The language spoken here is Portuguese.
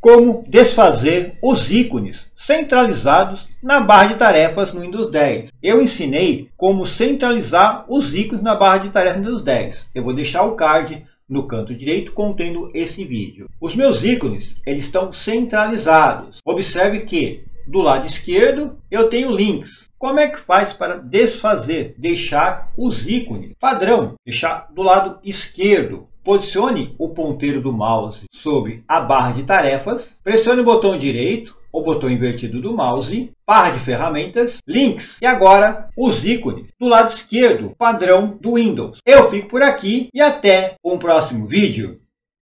Como desfazer os ícones centralizados na barra de tarefas no Windows 10. Eu ensinei como centralizar os ícones na barra de tarefas no Windows 10. Eu vou deixar o card no canto direito contendo esse vídeo. Os meus ícones eles estão centralizados. Observe que do lado esquerdo eu tenho links. Como é que faz para desfazer, deixar os ícones? Padrão, deixar do lado esquerdo. Posicione o ponteiro do mouse sobre a barra de tarefas, pressione o botão direito, o botão invertido do mouse, barra de ferramentas, links e agora os ícones do lado esquerdo, padrão do Windows. Eu fico por aqui e até um próximo vídeo.